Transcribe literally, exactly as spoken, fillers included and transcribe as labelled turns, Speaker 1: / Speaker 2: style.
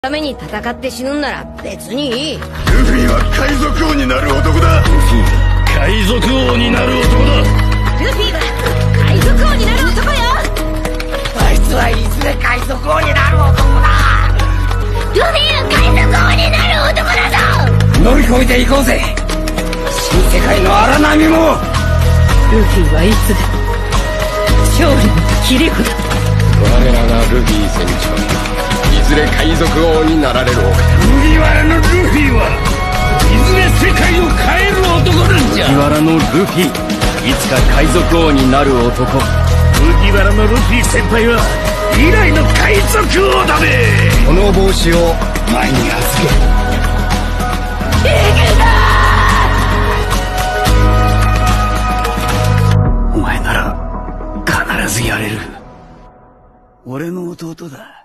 Speaker 1: ために戦って死ぬんなら別にいい。
Speaker 2: ルフィは海賊王になる男だ。ルフィは海賊王になる男だ。
Speaker 1: ルフィは海賊王になる男よ。
Speaker 3: あいつはいずれ海賊王になる男だ。
Speaker 1: ルフィは海賊王になる男だぞ。
Speaker 3: 乗り越えていこうぜ、新世界の荒波も。
Speaker 1: ルフィはいつでも勝利の切り札。
Speaker 4: 我らがルフィ船長、いずれ海賊王になられるお方。
Speaker 2: 麦わらのルフィはいずれ世界を変える男なんじゃ。
Speaker 4: 麦わらのルフィ、いつか海賊王になる男。
Speaker 2: 麦わらのルフィ先輩は未来の海賊王だべ。
Speaker 4: この帽子を前に預け。
Speaker 2: お前なら必ずやれる。俺の弟だ。